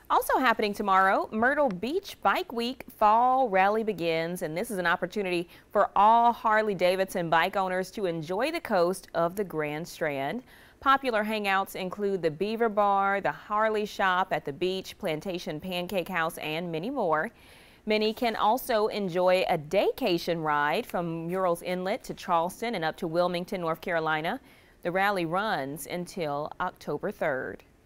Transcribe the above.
Also happening tomorrow, Myrtle Beach Bike Week Fall Rally begins, and this is an opportunity for all Harley-Davidson bike owners to enjoy the coast of the Grand Strand. Popular hangouts include the Beaver Bar, the Harley Shop at the beach, Plantation Pancake House, and many more. Many can also enjoy a daycation ride from Murrells Inlet to Charleston and up to Wilmington, North Carolina. The rally runs until October 3rd.